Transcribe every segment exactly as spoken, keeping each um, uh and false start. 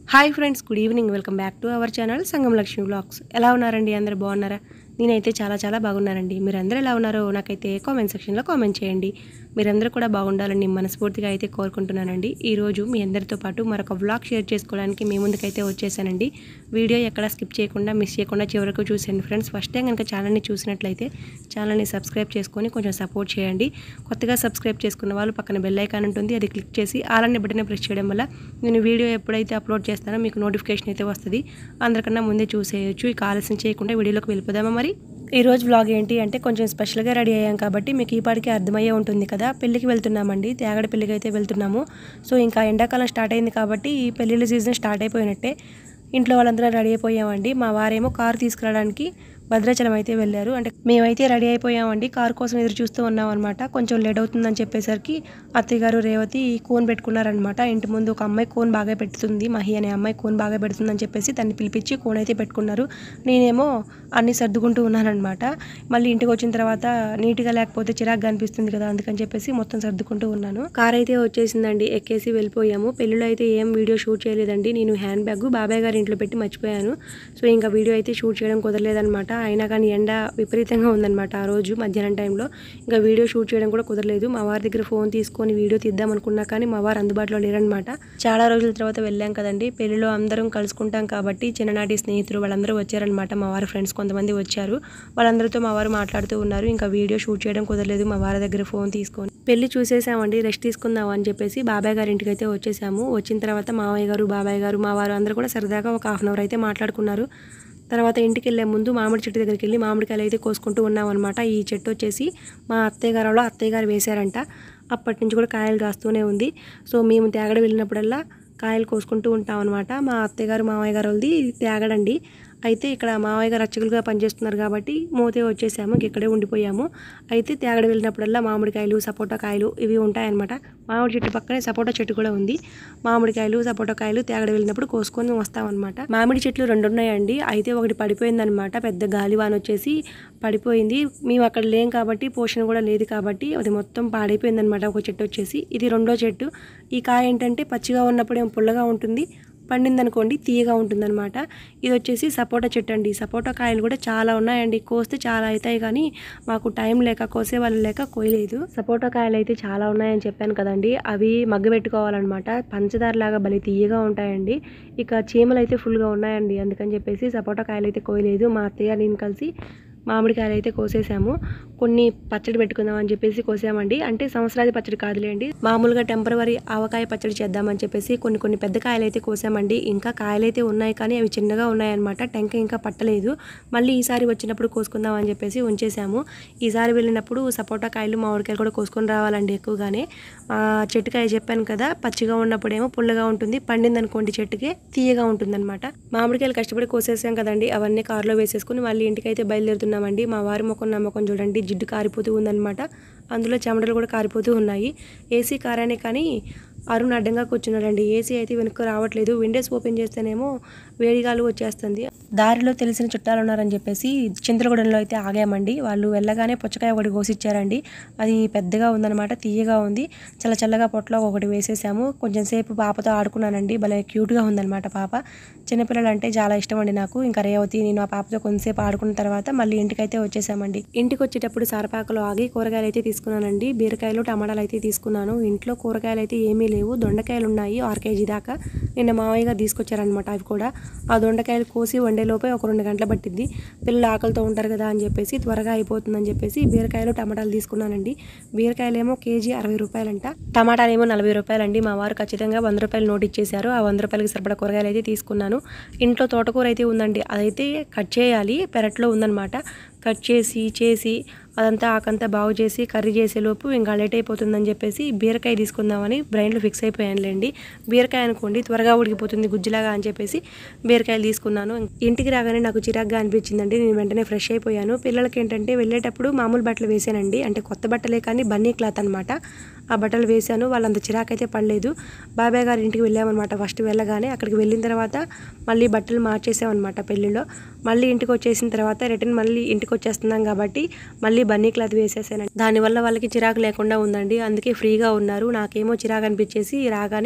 Hi friends, good evening. Welcome back to our channel Sangam Lakshmi vlogs. ఎలా ఉన్నారండి? అందరూ బాగున్నారా? నేనైతే చాలా చాలా బాగున్నానండి. మీరందరూ ఎలా ఉన్నారో నాకైతే కామెంట్ సెక్షన్లో కామెంట్ చేయండి. మీరందరూ కూడా బాగుండాలని మనస్ఫూర్తిగా అయితే కోరుకుంటున్నానండి. ఈరోజు మీ అందరితో పాటు మరొక వ్లాగ్ షేర్ చేసుకోవడానికి మీ ముందుకైతే వచ్చేసానండి. వీడియో ఎక్కడ స్కిప్ చేయకుండా మిస్ చేయకుండా చివరకు చూసేయండి ఫ్రెండ్స్. ఫస్ట్ టైం కనుక ఛానల్ని చూసినట్లయితే ఛానల్ని సబ్స్క్రైబ్ చేసుకొని కొంచెం సపోర్ట్ చేయండి. కొత్తగా సబ్స్క్రైబ్ చేసుకున్న వాళ్ళు పక్కన బెల్ ఐకాన్ ఉంటుంది, అది క్లిక్ చేసి ఆల్ అనే బటన్ ప్రెస్ చేయడం వల్ల నేను వీడియో ఎప్పుడైతే అప్లోడ్ చేస్తానో మీకు నోటిఫికేషన్ అయితే వస్తుంది. అందరికన్నా ముందే చూసేయచ్చు. ఇక ఆలస్యం చేయకుండా వీడియోలోకి వెళ్ళిపోదామా మరి. ఈరోజు వ్లాగ్ ఏంటి అంటే కొంచెం స్పెషల్గా రెడీ అయ్యాం కాబట్టి మీకు ఈ పాటికి అర్థమయ్యే ఉంటుంది కదా. పెళ్ళికి వెళ్తున్నామండి, తేగడ పెళ్ళికి అయితే వెళ్తున్నాము. సో ఇంకా ఎండాకాలం స్టార్ట్ అయింది కాబట్టి ఈ పెళ్ళిళ్ళ సీజన్ స్టార్ట్ అయిపోయినట్టే. ఇంట్లో వాళ్ళందరూ రెడీ అయిపోయామండి. మా వారేమో కారు తీసుకురావడానికి భద్రాచలం అయితే వెళ్ళారు. అంటే మేమైతే రెడీ అయిపోయామండి, కారు కోసం ఎదురు చూస్తూ ఉన్నాం అనమాట. కొంచెం లేట్ అవుతుందని చెప్పేసరికి అత్తయ్య గారు రేవతి కోన్ పెట్టుకున్నారనమాట. ఇంటి ముందు ఒక అమ్మాయి కోన్ బాగా పెడుతుంది, మహి అనే అమ్మాయి కోన్ బాగా పెడుతుందని చెప్పేసి దాన్ని పిలిపించి కోన్ అయితే పెట్టుకున్నారు. నేనేమో అన్నీ సర్దుకుంటూ ఉన్నానమాట. మళ్ళీ ఇంటికి వచ్చిన తర్వాత నీట్గా లేకపోతే చిరాగ్గా అనిపిస్తుంది కదా, అందుకని చెప్పేసి మొత్తం సర్దుకుంటూ ఉన్నాను. కార్ అయితే వచ్చేసిందండి, ఎక్కేసి వెళ్ళిపోయాము. పెళ్ళిలో అయితే ఏం వీడియో షూట్ చేయలేదండి. నేను హ్యాండ్ బ్యాగ్ బాబాయ్ గారి ఇంట్లో పెట్టి మర్చిపోయాను. సో ఇంకా వీడియో అయితే షూట్ చేయడం కుదరలేదనమాట. అయినా కానీ ఎండ విపరీతంగా ఉందన్నమాట ఆ రోజు మధ్యాహ్నం టైంలో. ఇంకా వీడియో షూట్ చేయడం కూడా కుదరలేదు. మా వారి దగ్గర ఫోన్ తీసుకొని వీడియో తీద్దాం అనుకున్నా కానీ మా వారు అందుబాటులో లేరనమాట. చాలా రోజుల తర్వాత వెళ్ళాం కదండి, పెళ్లిలో అందరం కలుసుకుంటాం కాబట్టి చిన్ననాటి స్నేహితులు వాళ్ళందరూ వచ్చారనమాట. మా వారి ఫ్రెండ్స్ కొంతమంది వచ్చారు. వాళ్ళందరితో మా వారు మాట్లాడుతూ ఉన్నారు. ఇంకా వీడియో షూట్ చేయడం కుదరలేదు మా వారి దగ్గర ఫోన్ తీసుకొని. పెళ్లి చూసేసామండి, రెస్ట్ తీసుకుందాం అని చెప్పేసి బాబాయ్ గారి ఇంటికి అయితే వచ్చేసాము. వచ్చిన తర్వాత మావయ్య గారు, బాబాయ్ గారు, మా వారు అందరూ కూడా సరదాగా ఒక హాఫ్ అన్ అవర్ అయితే మాట్లాడుకున్నారు. తర్వాత ఇంటికి వెళ్ళే ముందు మామిడి చెట్టు దగ్గరికి వెళ్ళి మామిడికాయలు అయితే కోసుకుంటూ ఉన్నాం అనమాట. ఈ చెట్టు వచ్చేసి మా అత్తయ్య గారు అత్తయ్య గారు వేశారంట. అప్పటి నుంచి కూడా కాయలు కాస్తూనే ఉంది. సో మేము తేగడ వెళ్ళినప్పుడల్లా కాయలు కోసుకుంటూ ఉంటాం అనమాట. మా అత్తయ్య గారు మామయ్య గారు వాళ్ళది తేగడండి. అయితే ఇక్కడ మామయ్య గారు అర్చకులుగా పనిచేస్తున్నారు కాబట్టి మోతే వచ్చేసాము, ఇక్కడే ఉండిపోయాము. అయితే తేగడ వెళ్ళినప్పుడల్లా మామిడికాయలు, సపోటా కాయలు ఇవి ఉంటాయన్నమాట. మామిడి చెట్టు పక్కనే సపోటా చెట్టు కూడా ఉంది. మామిడికాయలు, సపోటా కాయలు తేగడ వెళ్ళినప్పుడు కోసుకొని వస్తామన్నమాట. మామిడి చెట్లు రెండు ఉన్నాయండి. అయితే ఒకటి పడిపోయిందనమాట, పెద్ద గాలివాన వచ్చేసి పడిపోయింది. మేము అక్కడ లేం కాబట్టి పోషణ కూడా లేదు కాబట్టి అది మొత్తం పాడైపోయిందనమాట. ఒక చెట్టు వచ్చేసి ఇది రెండో చెట్టు. ఈ కాయ ఏంటంటే పచ్చిగా ఉన్నప్పుడు ఏం పుల్లగా ఉంటుంది, పండిందనుకోండి తీయగా ఉంటుందన్నమాట. ఇది వచ్చేసి సపోటా చెట్టు అండి. సపోటా కాయలు కూడా చాలా ఉన్నాయండి, కోస్తే చాలా అవుతాయి కానీ మాకు టైం లేక కోసే వాళ్ళు లేక కోయలేదు. సపోటా కాయలు అయితే చాలా ఉన్నాయని చెప్పాను కదండి, అవి మగ్గ పెట్టుకోవాలన్నమాట. పంచదారలాగా భలే తీయగా ఉంటాయండి. ఇక చీమలు అయితే ఫుల్గా ఉన్నాయండి, అందుకని చెప్పేసి సపోటా కాయలు అయితే కోయలేదు. మా అత్తయ్య నేను కలిసి మామిడికాయలు అయితే కోసేసాము. కొన్ని పచ్చడి పెట్టుకుందాం అని చెప్పేసి కోసామండి. అంటే సంవత్సరాది పచ్చడి కాదులేండి, మామూలుగా టెంపరవరీ ఆవకాయ పచ్చడి చేద్దామని చెప్పేసి కొన్ని కొన్ని పెద్ద కాయలు అయితే కోసామండి. ఇంకా కాయలు అయితే ఉన్నాయి కానీ అవి చిన్నగా ఉన్నాయన్నమాట, టెంక ఇంకా పట్టలేదు. మళ్ళీ ఈసారి వచ్చినప్పుడు కోసుకుందాం అని చెప్పేసి ఉంచేసాము. ఈసారి వెళ్ళినప్పుడు సపోటా కాయలు, మామిడికాయలు కూడా కోసుకొని రావాలండి ఎక్కువగానే. చెట్టుకాయ చెప్పాను కదా, పచ్చిగా ఉన్నప్పుడేమో పుల్లగా ఉంటుంది, పండింది అనుకోండి చెట్టుకే తీయగా ఉంటుందన్నమాట. మామిడికాయలు కష్టపడి కోసేసాం కదండి, అవన్నీ కారులో వేసేసుకుని మళ్ళీ ఇంటికి అయితే బయలుదేరుతున్నాం. మా వారి ముఖం నమ్మకం చూడండి, జిడ్డు కారిపోతూ ఉందన్నమాట. అందులో చెమటలు కూడా కారిపోతూ ఉన్నాయి. ఏసీ కారానే కానీ అరుణ్ అడ్డంగా కూర్చున్నాడండి. ఏసీ అయితే వెనుక రావట్లేదు. విండోస్ ఓపెన్ చేస్తేనేమో వేడిగాలు వచ్చేస్తుంది. దారిలో తెలిసిన చుట్టాలు ఉన్నారని చెప్పేసి చింతలగూడెంలో అయితే ఆగామండి. వాళ్ళు వెళ్ళగానే పుచ్చకాయ ఒకటి కోసిచ్చారండి. అది పెద్దగా ఉందన్నమాట, తీయగా ఉంది. చల్ల చల్లగా పొట్లో ఒకటి వేసేసాము. కొంచెం సేపు పాపతో ఆడుకున్నానండి, భలే క్యూట్గా ఉందన్నమాట పాప. చిన్నపిల్లలు అంటే చాలా ఇష్టం అండి నాకు. ఇంకా రేవతి నేను ఆ పాపతో కొంతసేపు ఆడుకున్న తర్వాత మళ్ళీ ఇంటికైతే వచ్చేసామండి. ఇంటికి వచ్చేటప్పుడు సరపాకలో ఆగి కూరగాయలు అయితే తీసుకున్నానండి. బీరకాయలు, టమాటాలు అయితే తీసుకున్నాను. ఇంట్లో కూరగాయలు అయితే ఏమీ లేవు, దొండకాయలు ఉన్నాయి ఆరు కేజీ దాకా. నిన్న మావయ్య గారు తీసుకొచ్చారనమాట. అవి కూడా ఆ దొండకాయలు కోసి వండేలోపే ఒక రెండు గంటలు పట్టింది. పిల్లలు ఆకలితో ఉంటారు కదా అని చెప్పేసి త్వరగా అయిపోతుందని చెప్పేసి బీరకాయలు, టమాటాలు తీసుకున్నానండి. బీరకాయలు ఏమో కేజీ అరవై రూపాయలంట, టమాటాలు ఏమో నలభై రూపాయలండి. మా వారు ఖచ్చితంగా వంద రూపాయలు నోట్ ఇచ్చేశారు. ఆ వంద రూపాయలకి సరిపడా కూరగాయలు అయితే తీసుకున్నాను. ఇంట్లో తోటకూర అయితే ఉందండి, అదైతే కట్ చేయాలి, పెరట్లో ఉందన్నమాట. కట్ చేసి చేసి అదంతా ఆకంతా బాగు చేసి కర్రీ చేసేలోపు ఇంకా లేట్ అయిపోతుందని చెప్పేసి బీరకాయ తీసుకుందామని బ్రెయిన్లో ఫిక్స్ అయిపోయానులేండి. బీరకాయ అనుకోండి త్వరగా ఉడికిపోతుంది గుజ్జులాగా అని చెప్పేసి బీరకాయలు తీసుకున్నాను. ఇంటికి రాగానే నాకు చిరాగ్గా అనిపించిందండి, నేను వెంటనే ఫ్రెష్ అయిపోయాను. పిల్లలకి ఏంటంటే వెళ్ళేటప్పుడు మామూలు బట్టలు వేసానండి, అంటే కొత్త బట్టలే కానీ బన్నీ క్లాత్ అనమాట. ఆ బట్టలు వేశాను, వాళ్ళంత చిరాకైతే పడలేదు. బాబాయ్ గారి ఇంటికి వెళ్ళామన్నమాట. ఫస్ట్ వెళ్ళగానే అక్కడికి వెళ్ళిన తర్వాత మళ్ళీ బట్టలు మార్చేసామన్నమాట పెళ్ళిలో. మళ్ళీ ఇంటికి వచ్చేసిన తర్వాత రిటర్న్ మళ్ళీ ఇంటికి వచ్చేస్తున్నాం కాబట్టి మళ్ళీ బన్నీ క్లాత్ వేసేసానండి. దానివల్ల వాళ్ళకి చిరాకు లేకుండా ఉందండి, అందుకే ఫ్రీగా ఉన్నారు. నాకేమో చిరాకు అనిపించేసి రాగానే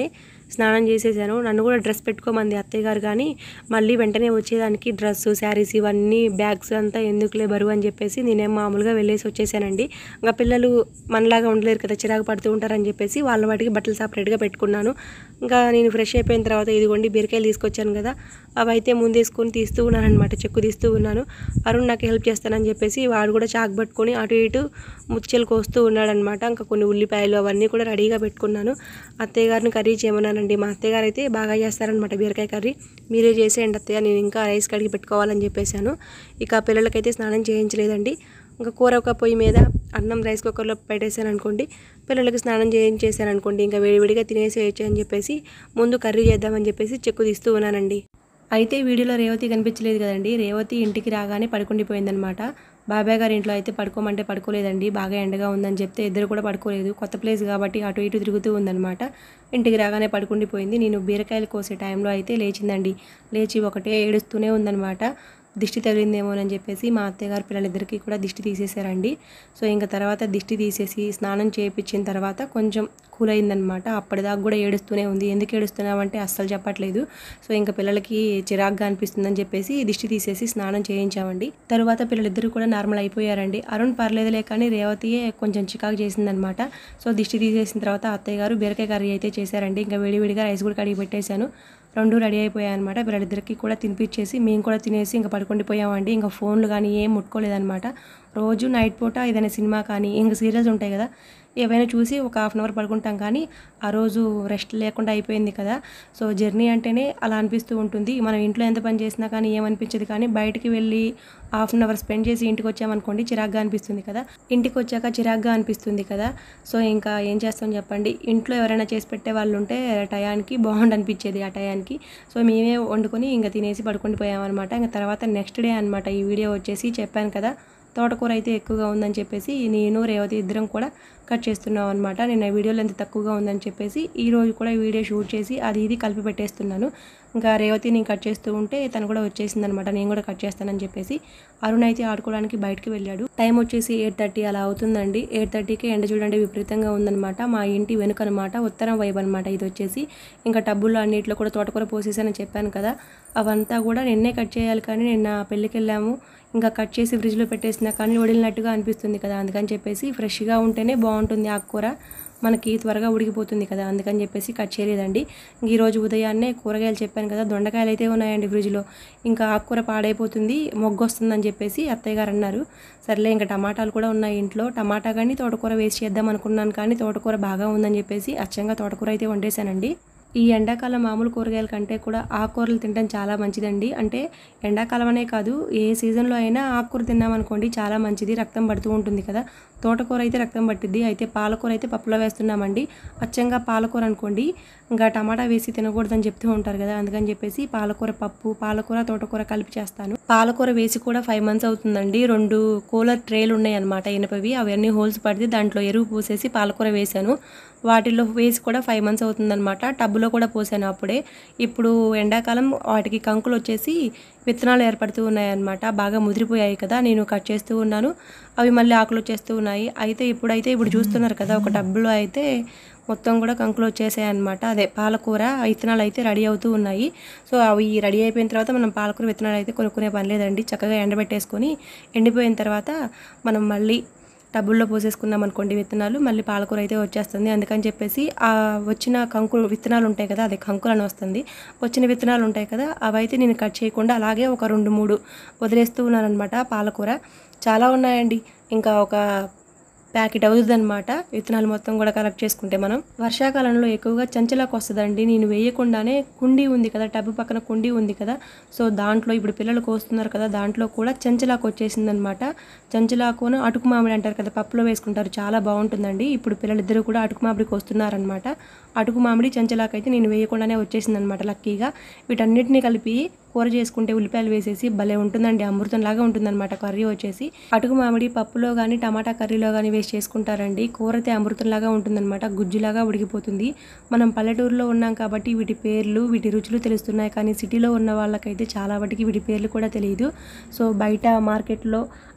స్నానం చేసేసాను. నన్ను కూడా డ్రెస్ పెట్టుకోమంది అత్తయ్య గారు, కానీ మళ్ళీ వెంటనే వచ్చేదానికి డ్రెస్సు శారీస్ ఇవన్నీ బ్యాగ్స్ అంతా ఎందుకులే బరువు అని చెప్పేసి నేనేం మామూలుగా వెళ్ళేసి వచ్చేసానండి. ఇంకా పిల్లలు మనలాగా ఉండలేరు కదా, చిరాకు పడుతూ ఉంటారని చెప్పేసి వాళ్ళ వాటికి బట్టలు సపరేట్గా పెట్టుకున్నాను. ఇంకా నేను ఫ్రెష్ అయిపోయిన తర్వాత ఇదిగోండి బీరకాయలు తీసుకొచ్చాను కదా, అవి అయితే ముందేసుకొని తీస్తూ ఉన్నాను అనమాట, చెక్కు తీస్తూ ఉన్నాను. అరుణ్ నాకు హెల్ప్ చేస్తానని చెప్పేసి వాడు కూడా చాకు పట్టుకొని అటు ఇటు ముచ్చలు కోస్తూ ఉన్నాడనమాట. ఇంకా కొన్ని ఉల్లిపాయలు అవన్నీ కూడా రెడీగా పెట్టుకున్నాను. అత్తయ్య గారిని కర్రీ చేయమన్నానండి. మా అత్తయ్య గారు అయితే బాగా చేస్తారనమాట బీరకాయ కర్రీ. మీరే చేసేయండి అత్తయ్య, నేను ఇంకా రైస్ కడిగి పెట్టుకోవాలని చెప్పేశాను. ఇక పిల్లలకైతే స్నానం చేయించలేదండి. ఇంకా కూర ఒక పొయ్యి మీద అన్నం రైస్ కుక్కర్లో పెట్టేశాను అనుకోండి, పిల్లలకి స్నానం చేయించేసాను అనుకోండి, ఇంకా వేడివేడిగా తినేసేయచ్చు అని చెప్పేసి ముందు కర్రీ చేద్దామని చెప్పేసి చెక్కు తీస్తూ ఉన్నానండి. అయితే వీడియోలో రేవతి కనిపించలేదు కదండి. రేవతి ఇంటికి రాగానే పడుకుండిపోయిందనమాట. బాబాయ్ గారి ఇంట్లో అయితే పడుకోమంటే పడుకోలేదండి. బాగా ఎండగా ఉందని చెప్తే ఇద్దరు కూడా పడుకోలేదు. కొత్త ప్లేస్ కాబట్టి అటు ఇటు తిరుగుతూ ఉందనమాట. ఇంటికి రాగానే పడుకుండిపోయింది. నేను బీరకాయలు కోసే టైంలో అయితే లేచిందండి. లేచి ఒకటే ఏడుస్తూనే ఉందనమాట. దిష్టి తగిలిందేమోనని చెప్పేసి మా అత్తయ్యగారు పిల్లలిద్దరికీ కూడా దిష్టి తీసేశారండి. సో ఇంకా తర్వాత దిష్టి తీసేసి స్నానం చేయించిన తర్వాత కొంచెం కూల్ అయిందనమాట. అప్పటిదాకా కూడా ఏడుస్తూనే ఉంది. ఎందుకు ఏడుస్తున్నామంటే అస్సలు చెప్పట్లేదు. సో ఇంకా పిల్లలకి చిరాగ్గా అనిపిస్తుందని చెప్పేసి దిష్టి తీసేసి స్నానం చేయించామండి. తర్వాత పిల్లలిద్దరూ కూడా నార్మల్ అయిపోయారండి. అరుణ్ పర్లేదులే, కానీ రేవతియే కొంచెం చికాకు చేసిందనమాట. సో దిష్టి తీసేసిన తర్వాత అత్తయ్య గారు బీరకాయ కర్రీ అయితే చేశారండి. ఇంకా వేడివేడిగా రైస్ కూడా కడిగి పెట్టేశాను. రెండు రెడీ అయిపోయాయి అనమాట. పిల్లలిద్దరికి కూడా తినిపించేసి మేము కూడా తినేసి ఇంకా పడుకుండిపోయామండి. ఇంకా ఫోన్లు కానీ ఏం ముట్టుకోలేదనమాట. రోజు నైట్ పూట ఏదైనా సినిమా కానీ ఇంకా సీరియల్స్ ఉంటాయి కదా, ఏవైనా చూసి ఒక హాఫ్ అన్ అవర్ పడుకుంటాం, కానీ ఆ రోజు రెస్ట్ లేకుండా అయిపోయింది కదా. సో జర్నీ అంటేనే అలా అనిపిస్తూ ఉంటుంది. మనం ఇంట్లో ఎంత పని చేసినా కానీ ఏమనిపించదు, కానీ బయటికి వెళ్ళి హాఫ్ అన్ అవర్ స్పెండ్ చేసి ఇంటికి వచ్చామనుకోండి చిరాగ్గా అనిపిస్తుంది కదా. ఇంటికి వచ్చాక చిరాగ్గా అనిపిస్తుంది కదా. సో ఇంకా ఏం చేస్తాం చెప్పండి, ఇంట్లో ఎవరైనా చేసి పెట్టే వాళ్ళు ఉంటే టయానికి బాగుండు అనిపించేది ఆ టయానికి. సో మేమే వండుకొని ఇంకా తినేసి పడుకుండిపోయామన్నమాట. ఇంకా తర్వాత నెక్స్ట్ డే అనమాట ఈ వీడియో వచ్చేసి. చెప్పాను కదా తోటకూర అయితే ఎక్కువగా ఉందని చెప్పేసి నేను రేవతి ఇద్దరం కూడా కట్ చేస్తున్నాం అనమాట. నేను ఆ వీడియోలో ఎంత తక్కువగా ఉందని చెప్పేసి ఈరోజు కూడా వీడియో షూట్ చేసి అది ఇది కలిపి పెట్టేస్తున్నాను. ఇంకా రేవతి నేను కట్ చేస్తూ ఉంటే తను కూడా వచ్చేసింది అనమాట, నేను కూడా కట్ చేస్తానని చెప్పేసి. అరుణ్ అయితే ఆడుకోవడానికి బయటకు వెళ్ళాడు. టైం వచ్చేసి ఎయిట్ థర్టీ అలా అవుతుందండి. ఎయిట్ థర్టీకి ఎండ చూడండి విపరీతంగా ఉందనమాట. మా ఇంటి వెనుక అనమాట, ఉత్తరం వైపు అనమాట ఇది వచ్చేసి. ఇంకా టబ్బుల్లో అన్నింటిలో కూడా తోటకూర పోసేసానని చెప్పాను కదా, అవంతా కూడా నిన్నే కట్ చేయాలి, కానీ నిన్న పెళ్ళికి వెళ్ళాము, ఇంకా కట్ చేసి ఫ్రిడ్జ్లో పెట్టేసినా కానీ వడిలినట్టుగా అనిపిస్తుంది కదా. అందుకని చెప్పేసి ఫ్రెష్గా ఉంటేనే బాగుంటుంది ఆకుకూర, మనకి త్వరగా ఉడికిపోతుంది కదా, అందుకని చెప్పేసి కట్ చేయలేదండి. ఈరోజు ఉదయాన్నే కూరగాయలు చెప్పాను కదా, దొండకాయలు అయితే ఉన్నాయండి ఫ్రిడ్జ్లో. ఇంకా ఆకుకూర పాడైపోతుంది, మొగ్గు వస్తుందని చెప్పేసి అత్తయ్య గారు అన్నారు. సర్లే ఇంకా టమాటాలు కూడా ఉన్నాయి ఇంట్లో, టమాటా కానీ తోటకూర వేసి చేద్దాం అనుకున్నాను, కానీ తోటకూర బాగా ఉందని చెప్పేసి అచ్చంగా తోటకూర అయితే వండేశానండి. ఈ ఎండాకాలం మామూలు కూరగాయల కంటే కూడా ఆకుకూరలు తినడం చాలా మంచిదండి. అంటే ఎండాకాలం అనే కాదు, ఏ సీజన్లో అయినా ఆకుకూర తిన్నామనుకోండి చాలా మంచిది, రక్తం పడుతూ ఉంటుంది కదా. తోటకూర అయితే రక్తం పట్టిద్ది. అయితే పాలకూర అయితే పప్పులో వేస్తున్నామండి. అచ్చంగా పాలకూర అనుకోండి, ఇంకా టమాటా వేసి తినకూడదని చెప్తూ ఉంటారు కదా, అందుకని చెప్పేసి పాలకూర పప్పు, పాలకూర తోటకూర కలిపి చేస్తాను. పాలకూర వేసి కూడా ఫైవ్ మంత్స్ అవుతుందండి. రెండు కూలర్ ట్రేలు ఉన్నాయి అనమాట ఇనపవి, అవన్నీ హోల్స్ పడితే దాంట్లో ఎరువు పోసేసి పాలకూర వేశాను. వాటిల్లో వేసి కూడా ఫైవ్ మంత్స్ అవుతుందన్నమాట. టబ్బులో కూడా పోసాను అప్పుడే. ఇప్పుడు ఎండాకాలం వాటికి కంకులు వచ్చేసి విత్తనాలు ఏర్పడుతూ ఉన్నాయన్నమాట. బాగా ముదిరిపోయాయి కదా, నేను కట్ చేస్తూ ఉన్నాను, అవి మళ్ళీ ఆకులు వచ్చేస్తూ ఉన్నాయి. అయితే ఇప్పుడైతే ఇప్పుడు చూస్తున్నారు కదా, ఒక టబ్బులో అయితే మొత్తం కూడా కంకులు వచ్చేసాయి అనమాట. అదే పాలకూర విత్తనాలు అయితే రెడీ అవుతూ ఉన్నాయి. సో అవి రెడీ అయిపోయిన తర్వాత మనం పాలకూర విత్తనాలు అయితే కొనుక్కునే పని లేదండి. చక్కగా ఎండబెట్టేసుకొని ఎండిపోయిన తర్వాత మనం మళ్ళీ టబ్బుల్లో పోసేసుకున్నాం అనుకోండి విత్తనాలు, మళ్ళీ పాలకూర అయితే వచ్చేస్తుంది. అందుకని చెప్పేసి ఆ వచ్చిన కంకులు విత్తనాలు ఉంటాయి కదా, అదే కంకులు అని వస్తుంది, వచ్చిన విత్తనాలు ఉంటాయి కదా, అవైతే నేను కట్ చేయకుండా అలాగే ఒక రెండు మూడు వదిలేస్తూ ఉన్నాను అనమాట. పాలకూర చాలా ఉన్నాయండి, ఇంకా ఒక ప్యాకెట్ అవుతుంది అనమాట విత్తనాలు మొత్తం కూడా కలెక్ట్ చేసుకుంటే. మనం వర్షాకాలంలో ఎక్కువగా చంచలాకు వస్తుందండి. నేను వేయకుండానే కుండీ ఉంది కదా, టబ్బు పక్కన కుండీ ఉంది కదా, సో దాంట్లో ఇప్పుడు పిల్లలు కోస్తున్నారు కదా, దాంట్లో కూడా చంచలాకు వచ్చేసింది అనమాట. చంచలాకును అటుకు మామిడి అంటారు కదా, పప్పులో వేసుకుంటారు, చాలా బాగుంటుందండి. ఇప్పుడు పిల్లలిద్దరూ కూడా అటుకు మామిడికి వస్తున్నారనమాట. అటుకు మామిడి చంచలాకు అయితే నేను వేయకుండానే వచ్చేసింది అనమాట లక్కీగా. వీటన్నిటిని కలిపి కూర చేసుకుంటే ఉల్లిపాయలు వేసేసి భలే ఉంటుందండి, అమృతంలాగా ఉంటుందన్నమాట కర్రీ వచ్చేసి. అటుకు మామిడి పప్పులో కానీ టమాటా కర్రీలో కానీ వేసి చేసుకుంటారండి, కూర అయితే అమృతంలాగా ఉంటుందన్నమాట, గుజ్జులాగా ఉడికిపోతుంది. మనం పల్లెటూరులో ఉన్నాం కాబట్టి వీటి పేర్లు వీటి రుచులు తెలుస్తున్నాయి, కానీ సిటీలో ఉన్న వాళ్ళకైతే చాలా వాటికి వీటి పేర్లు కూడా తెలియదు. సో బయట మార్కెట్లో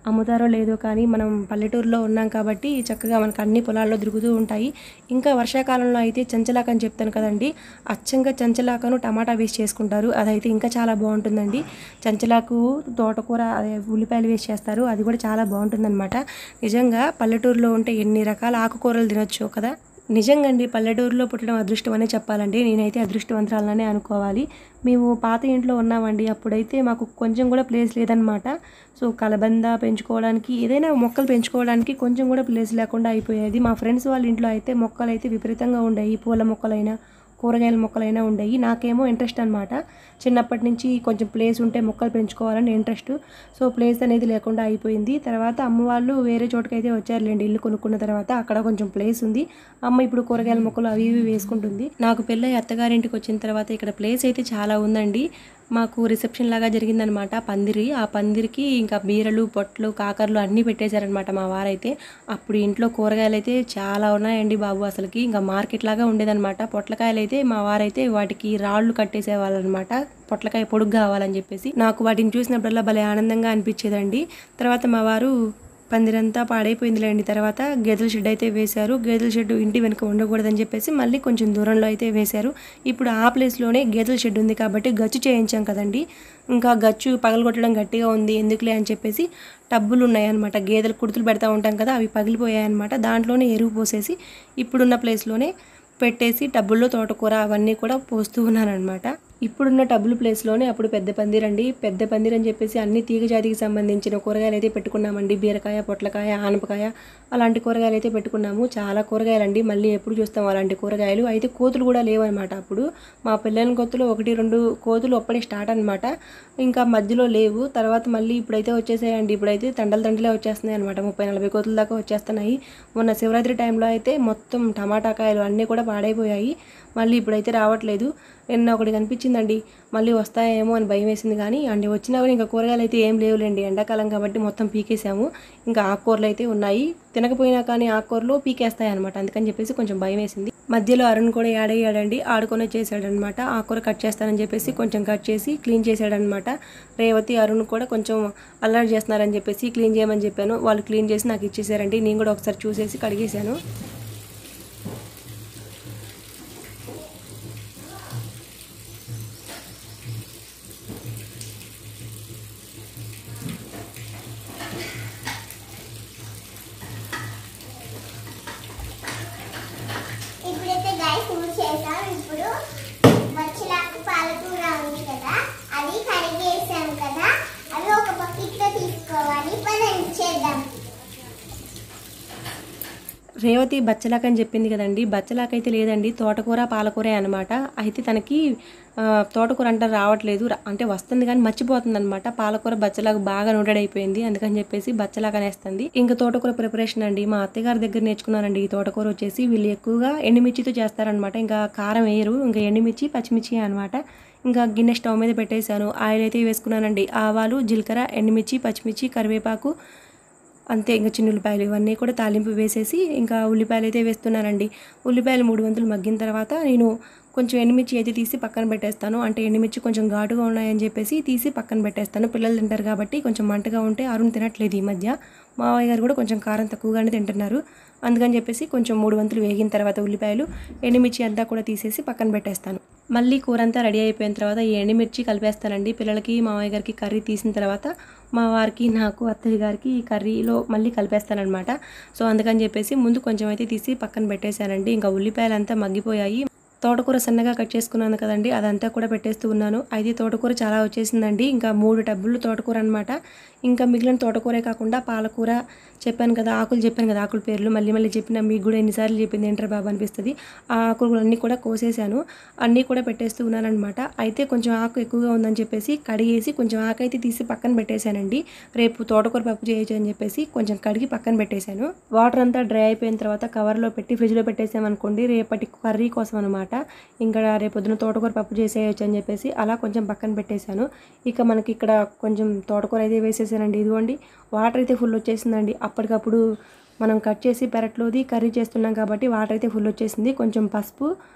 అమ్ముతారో లేదో కానీ మనం పల్లెటూరులో ఉన్నాం కాబట్టి చక్కగా మనకు అన్ని పొలాల్లో దొరుకుతూ ఉంటాయి. ఇంకా వర్షాకాలంలో అయితే చెంచలాక అని చెప్తాను కదండి, అచ్చంగా చెంచలాకను టమాటా వేసి చేసుకుంటారు. అదైతే ఇంకా చాలా బాగుంటుందండి. చెంచలాకు తోటకూర అదే ఉల్లిపాయలు వేసి చేస్తారు, అది కూడా చాలా బాగుంటుందన్నమాట. నిజంగా పల్లెటూరులో ఉంటే ఎన్ని రకాల ఆకుకూరలు తినొచ్చు కదా. నిజంగా అండి, పల్లెటూరులో పుట్టడం అదృష్టం అనే చెప్పాలండి. నేనైతే అదృష్టవంతురాలనే అనుకోవాలి. మేము పాత ఇంట్లో ఉన్నామండి, అప్పుడైతే మాకు కొంచెం కూడా ప్లేస్ లేదనమాట. సో కలబంద పెంచుకోవడానికి, ఏదైనా మొక్కలు పెంచుకోవడానికి కొంచెం కూడా ప్లేస్ లేకుండా అయిపోయేది. మా ఫ్రెండ్స్ వాళ్ళ ఇంట్లో అయితే మొక్కలు అయితే విపరీతంగా ఉండేవి, పూల మొక్కలైనా కూరగాయల మొక్కలైనా ఉండేవి. నాకేమో ఇంట్రెస్ట్ అనమాట, చిన్నప్పటి నుంచి కొంచెం ప్లేస్ ఉంటే మొక్కలు పెంచుకోవాలని ఇంట్రెస్ట్. సో ప్లేస్ అనేది లేకుండా అయిపోయింది. తర్వాత అమ్మ వాళ్ళు వేరే చోటుకైతే వచ్చారులేండి, ఇల్లు కొనుక్కున్న తర్వాత. అక్కడ కొంచెం ప్లేస్ ఉంది, అమ్మ ఇప్పుడు కూరగాయల మొక్కలు అవి ఇవి వేసుకుంటుంది. నాకు పెళ్ళై అత్తగారింటికి వచ్చిన తర్వాత ఇక్కడ ప్లేస్ అయితే చాలా ఉందండి. మాకు రిసెప్షన్ లాగా జరిగిందనమాట పందిరి. ఆ పందిరికి ఇంకా బీరలు పొట్లు కాకరలు అన్నీ పెట్టేశారనమాట మా వారైతే. అప్పుడు ఇంట్లో కూరగాయలు అయితే చాలా ఉన్నాయండి బాబు, అసలుకి ఇంకా మార్కెట్ లాగా ఉండేదన్నమాట. పొట్లకాయలు అయితే మా వారైతే వాటికి రాళ్ళు కట్టేసేవాళ్ళనమాట, పొట్లకాయ పొడుగు కావాలని చెప్పేసి. నాకు వాటిని చూసినప్పుడల్లా భలే ఆనందంగా అనిపించేదండి. తర్వాత మా వారు పందిరంతా పాడైపోయిందిలేండి, తర్వాత గేదెల షెడ్ అయితే వేశారు. గేదెల షెడ్ ఇంటి వెనుక ఉండకూడదని చెప్పేసి మళ్ళీ కొంచెం దూరంలో అయితే వేశారు. ఇప్పుడు ఆ ప్లేస్లోనే గేదెల షెడ్ ఉంది కాబట్టి గచ్చు చేయించాం కదండి, ఇంకా గచ్చు పగలగొట్టడం గట్టిగా ఉంది ఎందుకులే అని చెప్పేసి టబ్బులు ఉన్నాయన్నమాట, గేదెలు కుడుతులు పెడతా ఉంటాం కదా, అవి పగిలిపోయాయన్నమాట. దాంట్లోనే ఎరువు పోసేసి ఇప్పుడున్న ప్లేస్లోనే పెట్టేసి టబ్బుల్లో తోటకూర అవన్నీ కూడా పోస్తూ ఉన్నానమాట. ఇప్పుడున్న టబ్బుల ప్లేస్లోనే అప్పుడు పెద్ద పందిరండి, పెద్ద పందిర్ అని చెప్పేసి అన్ని తీగ జాతికి సంబంధించిన కూరగాయలు అయితే పెట్టుకున్నామండి. బీరకాయ, పొట్లకాయ, ఆనపకాయ అలాంటి కూరగాయలు అయితే పెట్టుకున్నాము. చాలా కూరగాయలండి, మళ్ళీ ఎప్పుడు చూస్తాం అలాంటి కూరగాయలు. అయితే కోతులు కూడా లేవన్నమాట. అప్పుడు మా పిల్లల కొత్తలో ఒకటి రెండు కోతులు అప్పుడే స్టార్ట్ అనమాట, ఇంకా మధ్యలో లేవు. తర్వాత మళ్ళీ ఇప్పుడైతే వచ్చేసాయండి, ఇప్పుడైతే తండలు తండలే వచ్చేస్తున్నాయి అనమాట, ముప్పై నలభై కోతుల దాకా వచ్చేస్తున్నాయి. మొన్న శివరాత్రి టైంలో అయితే మొత్తం టమాటా కాయలు అన్నీ కూడా పాడైపోయాయి, మళ్ళీ ఇప్పుడైతే రావట్లేదు. నిన్న ఒకటి కనిపించిందండి, మళ్ళీ వస్తాయేమో అని భయం వేసింది. కానీ అండి వచ్చినా కూడా ఇంకా కూరగాయలు అయితే ఏం లేవులేండి, ఎండాకాలం కాబట్టి మొత్తం పీకేసాము. ఇంకా ఆకుకూరలు అయితే ఉన్నాయి, తినకపోయినా కానీ ఆకుకూరలు పీకేస్తాయి అనమాట, అందుకని చెప్పేసి కొంచెం భయం వేసింది. మధ్యలో అరుణ్ కూడా యాడయ్యాడండి, ఆడుకొని చేశాడనమాట. ఆకుకూర కట్ చేస్తానని చెప్పేసి కొంచెం కట్ చేసి క్లీన్ చేశాడనమాట. రేవతి అరుణ్ కూడా కొంచెం అల్లరి చేస్తున్నారని చెప్పేసి క్లీన్ చేయమని చెప్పాను, వాళ్ళు క్లీన్ చేసి నాకు ఇచ్చేసారండి. నేను కూడా ఒకసారి చూసేసి కడిగేశాను. ఇప్పుడు బచ్చలాకు పాలకూర ఉంది కదా, అది కడిగేసాం కదా, అవి ఒక బకెట్లో తీసుకోవాలి. పదండి చేద్దాం. రేవతి బచ్చలాక అని చెప్పింది కదండి, బచ్చలాక అయితే లేదండి, తోటకూర పాలకూరే అనమాట. అయితే తనకి తోటకూర అంటే రావట్లేదు, అంటే వస్తుంది కానీ మర్చిపోతుంది అనమాట. పాలకూర బచ్చలాకు బాగా నోటెడ్ అయిపోయింది, అందుకని చెప్పేసి బచ్చలాక అనేస్తుంది. ఇంకా తోటకూర ప్రిపరేషన్ అండి మా అత్తగారి దగ్గర నేర్చుకున్నానండి. ఈ తోటకూర వచ్చేసి వీళ్ళు ఎక్కువగా ఎండుమిర్చితో చేస్తారనమాట, ఇంకా కారం వేయరు, ఇంకా ఎండుమిర్చి పచ్చిమిర్చి అనమాట. ఇంకా గిన్నె స్టవ్ మీద పెట్టేశాను, ఆయిల్ అయితే వేసుకున్నానండి. ఆవాలు, జీలకర్ర, ఎండుమిర్చి, పచ్చిమిర్చి, కరివేపాకు, అంతే. ఇంకా చిన్న ఉల్లిపాయలు ఇవన్నీ కూడా తాలింపు వేసేసి ఇంకా ఉల్లిపాయలు అయితే వేస్తున్నానండి. ఉల్లిపాయలు మూడు వంతులు మగ్గిన తర్వాత నేను కొంచెం ఎండుమిర్చి అయితే తీసి పక్కన పెట్టేస్తాను, అంటే ఎండుమిర్చి కొంచెం ఘాటుగా ఉన్నాయని చెప్పేసి తీసి పక్కన పెట్టేస్తాను. పిల్లలు తింటారు కాబట్టి కొంచెం మంటగా ఉంటే అరుణ్ తినట్లేదు ఈ మధ్య. మావయ్య గారు కూడా కొంచెం కారం తక్కువగానే తింటున్నారు, అందుకని చెప్పేసి కొంచెం మూడు వంతులు వేగిన తర్వాత ఉల్లిపాయలు ఎండుమిర్చి అంతా కూడా తీసేసి పక్కన పెట్టేస్తాను. మళ్ళీ కూర అంతా రెడీ అయిపోయిన తర్వాత ఈ ఎండుమిర్చి కలిపేస్తానండి. పిల్లలకి మావయ్య గారికి కర్రీ తీసిన తర్వాత మా వారికి, నాకు, అత్తయ్య గారికి ఈ కర్రీలో మళ్ళీ కలిపేస్తానమాట. సో అందుకని చెప్పేసి ముందు కొంచెం అయితే తీసి పక్కన పెట్టేశానండి. ఇంకా ఉల్లిపాయలు అంతా మగ్గిపోయాయి. తోటకూర సన్నగా కట్ చేసుకున్నాను కదండి, అదంతా కూడా పెట్టేస్తూ ఉన్నాను. అయితే తోటకూర చాలా వచ్చేసిందండి, ఇంకా మూడు టబ్బులు తోటకూర అనమాట. ఇంకా మిగిలిన తోటకూరే కాకుండా పాలకూర చెప్పాను కదా, ఆకులు చెప్పాను కదా, ఆకుల పేర్లు మళ్ళీ మళ్ళీ చెప్పిన, మీకు కూడా ఎన్నిసార్లు చెప్పింది ఏంటర్ బాబు అనిపిస్తుంది. ఆ ఆకులు అన్నీ కూడా కోసేసాను, అన్నీ కూడా పెట్టేస్తూ ఉన్నానమాట. అయితే కొంచెం ఆకు ఎక్కువగా ఉందని చెప్పేసి కడిగేసి కొంచెం ఆకు అయితే తీసి పక్కన పెట్టేశానండి. రేపు తోటకూర పప్పు చేయొచ్చు అని చెప్పేసి కొంచెం కడిగి పక్కన పెట్టేశాను. వాటర్ అంతా డ్రై అయిపోయిన తర్వాత కవర్లో పెట్టి ఫ్రిడ్జ్లో పెట్టేసామనుకోండి, రేపటి కర్రీ కోసం అనమాట. ఇంకా రేపు పొద్దున తోటకూర పప్పు చేసేయచ్చు అని చెప్పేసి అలా కొంచెం పక్కన పెట్టేశాను. ఇక మనకి ఇక్కడ కొంచెం తోటకూర అయితే వేసేసానండి. ఇదిగోండి వాటర్ అయితే ఫుల్ వచ్చేసిందండి. అప్పటికప్పుడు మనం కట్ చేసి పెరట్లోది కర్రీ చేస్తున్నాం కాబట్టి వాటర్ అయితే ఫుల్ వచ్చేసింది. కొంచెం పసుపు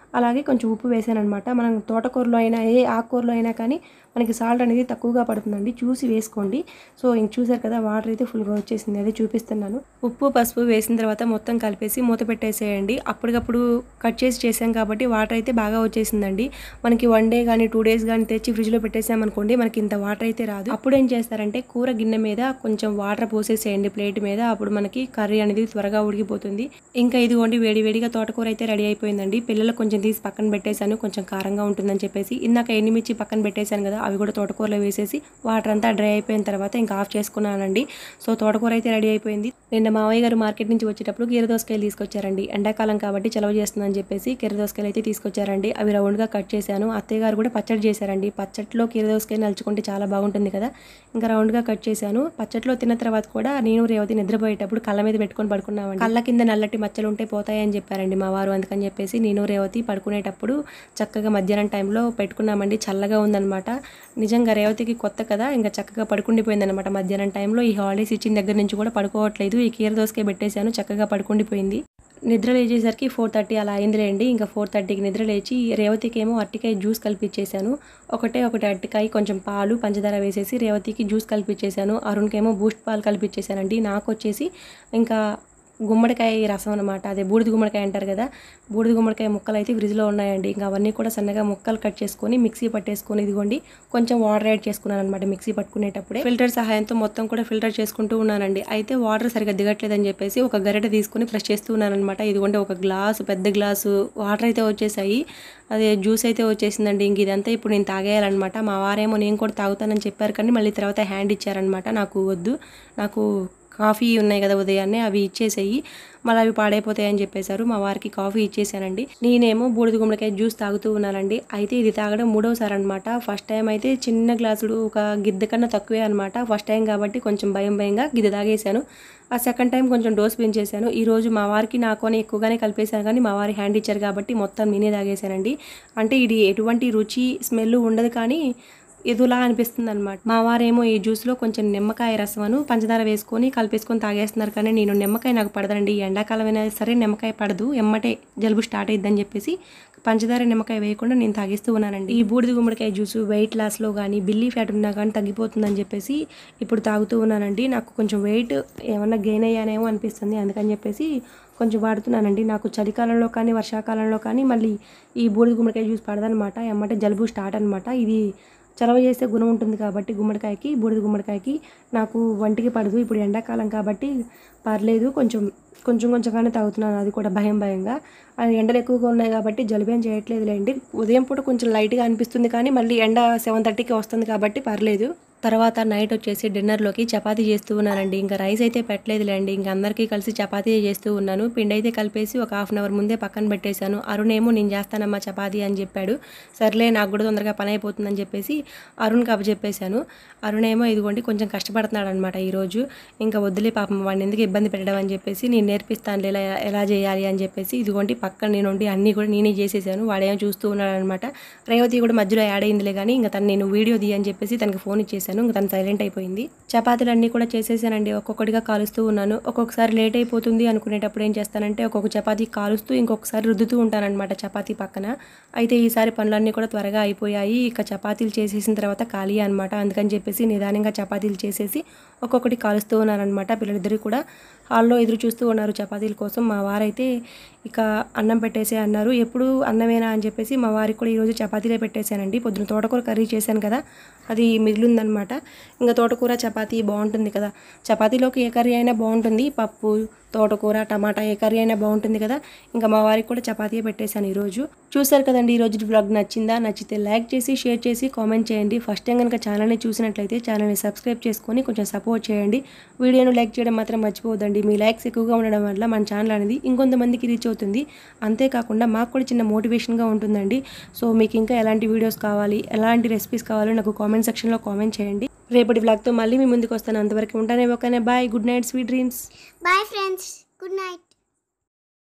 అలాగే కొంచెం ఉప్పు వేసాను అనమాట. మనం తోటకూరలో అయినా ఏ ఆకుకూరలో అయినా కానీ మనకి సాల్ట్ అనేది తక్కువగా పడుతుందండి, చూసి వేసుకోండి. సో ఇంక చూసారు కదా వాటర్ అయితే ఫుల్గా వచ్చేసింది, అదే చూపిస్తున్నాను. ఉప్పు పసుపు వేసిన తర్వాత మొత్తం కలిపేసి మూత పెట్టేసేయండి. అప్పటికప్పుడు కట్ చేసి చేసాం కాబట్టి వాటర్ అయితే బాగా వచ్చేసిందండి. మనకి వన్ డే కానీ టూ డేస్ కానీ తెచ్చి ఫ్రిడ్జ్లో పెట్టేసామనుకోండి మనకి ఇంత వాటర్ అయితే రాదు. అప్పుడు ఏం చేస్తారంటే కూర గిన్నె మీద కొంచెం వాటర్ పోసేసేయండి ప్లేట్ మీద, అప్పుడు మనకి కర్రీ అనేది త్వరగా ఉడికిపోతుంది. ఇంకా ఇదిగోండి వేడి వేడిగా తోటకూర అయితే రెడీ అయిపోయిందండి. పిల్లలకు కొంచెం తీసి పక్కన పెట్టేశాను, కొంచెం కారంగా ఉంటుందని చెప్పేసి. ఇందాక ఎండుమిర్చి పక్కన పెట్టేశాను కదా, అవి కూడా తోటకూరలో వేసేసి వాటర్ అంతా డ్రై అయిపోయిన తర్వాత ఇంకా ఆఫ్ చేసుకున్నానండి. సో తోటకూర అయితే రెడీ అయిపోయింది. నిన్న మావయ్య గారు మార్కెట్ నుంచి వచ్చేటప్పుడు కీర దోసకాయలు తీసుకొచ్చారండి. ఎండాకాలం కాబట్టి చలవ చేస్తుందని చెప్పేసి కీర దోసకాయలు అయితే తీసుకొచ్చారండి. అవి రౌండ్గా కట్ చేశాను. అత్తయ్య గారు కూడా పచ్చడి చేశారండి. పచ్చట్లో కీర దోసకాయ నలుచుకుంటే చాలా బాగుంటుంది కదా, ఇంకా రౌండ్గా కట్ చేశాను. పచ్చట్లో తిన్న తర్వాత కూడా నేను రేవతి నిద్రపోయేటప్పుడు కళ్ళ మీద పెట్టుకొని పడుకున్నామండి. కళ్ళ కింద నల్లటి మచ్చలు ఉంటే పోతాయని చెప్పారండి మా వారు. అందుకని చెప్పేసి నేను రేవతి పడుకునేటప్పుడు చక్కగా మధ్యాహ్నం టైంలో పెట్టుకున్నామండి. చల్లగా ఉందన్నమాట. నిజంగా రేవతికి కొత్త కదా, ఇంకా చక్కగా పడుకుండిపోయిందనమాట మధ్యాహ్నం టైంలో. ఈ హాలిడేస్ ఇచ్చిన దగ్గర నుంచి కూడా పడుకోవట్లేదు. ఈ కీర దోసకాయ పెట్టేశాను, చక్కగా పడుకుండిపోయింది. నిద్ర లేచేసరికి ఫోర్ థర్టీ అలా అయిందిలేండి. ఇంకా ఫోర్ థర్టీకి నిద్ర లేచి రేవతికి ఏమో అరటికాయ జ్యూస్ కలిపిచ్చేసాను. ఒకటే ఒకటి అరటికాయ కొంచెం పాలు పంచదార వేసేసి రేవతికి జ్యూస్ కలిపిచ్చేసాను. అరుణ్కేమో బూస్ట్ పాలు కలిపిచ్చేసానండి. నాకు వచ్చేసి ఇంకా గుమ్మడికాయ రసం అనమాట, అదే బూడిద గుమ్మడికాయ అంటారు కదా, బూడిద గుమ్మడికాయ ముక్కలు అయితే ఫ్రిడ్జ్లో ఉన్నాయండి. ఇంకా అవన్నీ కూడా సన్నగా ముక్కలు కట్ చేసుకొని మిక్సీ పట్టేసుకొని ఇదిగోండి కొంచెం వాటర్ యాడ్ చేసుకున్నాను అనమాట. మిక్సీ పట్టుకునేటప్పుడే ఫిల్టర్ సహాయంతో మొత్తం కూడా ఫిల్టర్ చేసుకుంటూ ఉన్నానండి. అయితే వాటర్ సరిగ్గా దిగట్లేదని చెప్పేసి ఒక గరిటె తీసుకుని ప్రెస్ చేస్తూ ఉన్నాను అనమాట. ఇదిగోండి ఒక గ్లాసు పెద్ద గ్లాసు వాటర్ అయితే వచ్చేసాయి, అదే జ్యూస్ అయితే వచ్చేసిందండి. ఇంక ఇదంతా ఇప్పుడు నేను తాగేయాలన్నమాట. మా వారేమో నేను కూడా తాగుతానని చెప్పారు కానీ మళ్ళీ తర్వాత హ్యాండ్ ఇచ్చారనమాట. నాకు వద్దు, నాకు కాఫీ ఉన్నాయి కదా ఉదయాన్నే, అవి ఇచ్చేసేయి, మళ్ళీ అవి పాడైపోతాయని చెప్పేశారు. మా వారికి కాఫీ ఇచ్చేసానండి. నేనేమో బూడిద గుమ్మడికాయ జ్యూస్ తాగుతూ ఉన్నానండి. అయితే ఇది తాగడం మూడోసారి అనమాట. ఫస్ట్ టైం అయితే చిన్న గ్లాసుడు ఒక గిద్ద కన్నా తక్కువే అనమాట. ఫస్ట్ టైం కాబట్టి కొంచెం భయం భయంగా గిద్ద తాగేశాను. ఆ సెకండ్ టైం కొంచెం డోస్ పెంచేశాను. ఈరోజు మా వారికి నాకొని ఎక్కువగానే కలిపేశాను కానీ మా వారి హ్యాండ్ ఇచ్చారు కాబట్టి మొత్తం నేనే తాగేశానండి. అంటే ఇది ఎటువంటి రుచి స్మెల్ ఉండదు కానీ ఎదులా అనిపిస్తుంది అనమాట. మా వారేమో ఈ జ్యూస్లో కొంచెం నిమ్మకాయ రసమను పంచదార వేసుకొని కలిపేసుకొని తాగేస్తున్నారు కానీ నేను నిమ్మకాయ నాకు పడదండి. ఎండాకాలం అయినా సరే నిమ్మకాయ పడదు, ఎమ్మటే జలుబు స్టార్ట్ అయిద్దని చెప్పేసి పంచదార నిమ్మకాయ వేయకుండా నేను తాగిస్తూ ఉన్నానండి. ఈ బూడిద గుమ్మడికాయ జ్యూస్ వెయిట్ లాస్లో కానీ బిల్లీ ఫ్యాట్ ఉన్నా కానీ తగ్గిపోతుందని చెప్పేసి ఇప్పుడు తాగుతూ ఉన్నానండి. నాకు కొంచెం వెయిట్ ఏమన్నా గెయిన్ అయ్యానేమో అనిపిస్తుంది, అందుకని చెప్పేసి కొంచెం వాడుతున్నానండి. నాకు చలికాలంలో కానీ వర్షాకాలంలో కానీ మళ్ళీ ఈ బూడిద గుమ్మడికాయ జ్యూస్ పడదనమాట, ఎమ్మటే జలుబు స్టార్ట్ అనమాట. ఇది చలవ చేసే గుణం ఉంటుంది కాబట్టి గుమ్మడికాయకి, బూడిద గుమ్మడికాయకి నాకు వంటికి పడదు. ఇప్పుడు ఎండాకాలం కాబట్టి పర్లేదు, కొంచెం కొంచెం కొంచెంగానే తాగుతున్నాను, అది కూడా భయం భయంగా. అది ఎండలు ఎక్కువగా ఉన్నాయి కాబట్టి జలుబేం చేయట్లేదులేండి. ఉదయం పూట కొంచెం లైట్గా అనిపిస్తుంది కానీ మళ్ళీ ఎండ సెవెన్ థర్టీకి వస్తుంది కాబట్టి పర్లేదు. తర్వాత నైట్ వచ్చేసి డిన్నర్లోకి చపాతీ చేస్తూ ఉన్నానండి. ఇంకా రైస్ అయితే పెట్టలేదులేండి, ఇంకా అందరికీ కలిసి చపాతీ చేస్తూ ఉన్నాను. పిండి అయితే కలిపేసి ఒక హాఫ్ అన్ అవర్ ముందే పక్కన పెట్టేశాను. అరుణ్ ఏమో నేను చేస్తానమ్మా చపాతీ అని చెప్పాడు. సర్లే నాకు కూడా తొందరగా పని అయిపోతుందని చెప్పేసి అరుణ్కి అప్పచెప్పేశాను. అరుణ్ ఏమో ఇదిగోండి కొంచెం కష్టపడుతున్నాడు అనమాట ఈరోజు. ఇంకా వద్దులే పాపం వాడిని ఎందుకు ఇబ్బంది పెట్టడం అని చెప్పేసి నేను నేర్పిస్తాను ఎలా ఎలా చేయాలి అని చెప్పేసి ఇదిగోండి పక్కన నేను ఉండి అన్నీ కూడా నేనే చేసేసాను. వాడేమో చూస్తూ ఉన్నాడు అనమాట. రేవతి కూడా మధ్యలో యాడ్ అయిందిలే కానీ ఇంకా తను నేను వీడియో తీ అని చెప్పేసి తనకి ఫోన్ ఇచ్చేసాను. ఇంకా తను సైలెంట్ అయిపోయింది. చపాతీలు అన్నీ కూడా చేసేసానండి. ఒక్కొక్కటిగా కాలుస్తూ ఉన్నాను. ఒక్కొక్కసారి లేట్ అయిపోతుంది అనుకునేటప్పుడు ఏం చేస్తానంటే ఒక్కొక్క చపాతీ కాలుస్తూ ఇంకొకసారి రుద్దుతూ ఉంటానన్నమాట చపాతీ పక్కన. అయితే ఈసారి పనులన్నీ కూడా త్వరగా అయిపోయాయి. ఇక చపాతీలు చేసేసిన తర్వాత ఖాళీ అనమాట. అందుకని చెప్పేసి నిదానంగా చపాతీలు చేసేసి ఒక్కొక్కటి కాలుస్తూ ఉన్నానమాట. పిల్లలిద్దరు కూడా హాల్లో ఎదురు చూస్తూ ఉన్నారు చపాతీల కోసం. మా వారైతే ఇక అన్నం పెట్టేసే అన్నారు. ఎప్పుడు అన్నమేనా అని చెప్పేసి మా వారికి కూడా ఈరోజు చపాతీలే పెట్టేశానండి. పొద్దున తోటకూర కర్రీ చేశాను కదా, అది మిగిలిందనమాట. ఇంకా తోటకూర చపాతీ బాగుంటుంది కదా, చపాతీలోకి ఏ కర్రీ అయినా బాగుంటుంది. పప్పు, తోటకూర, టమాటా ఏ కర్రీ అయినా బాగుంటుంది కదా. ఇంకా మా వారికి కూడా చపాతీ పెట్టేశాను ఈరోజు. చూసారు కదండి ఈరోజు బ్లాగ్ నచ్చిందా? నచ్చితే లైక్ చేసి షేర్ చేసి కామెంట్ చేయండి. ఫస్ట్ టైం కనుక ఛానల్ని చూసినట్లయితే ఛానల్ని సబ్స్క్రైబ్ చేసుకొని కొంచెం సపోర్ట్ చేయండి. వీడియోను లైక్ చేయడం మాత్రం మర్చిపోవద్దండి. మీ లైక్స్ ఎక్కువగా ఉండడం వల్ల మన ఛానల్ అనేది ఇంకొంతమందికి రీచ్ అవుతుంది. అంతేకాకుండా మాకు కూడా చిన్న మోటివేషన్గా ఉంటుందండి. సో మీకు ఇంకా ఎలాంటి వీడియోస్ కావాలి, ఎలాంటి రెసిపీస్ కావాలో నాకు కామెంట్ సెక్షన్లో కామెంట్ చేయండి. రేపటి వ్లాగ్తో మళ్ళీ మీ ముందుకు వస్తాను. అంతవరకు ఉంటానే. ఓకేనే, bye, good night, sweet dreams. Bye friends, good night.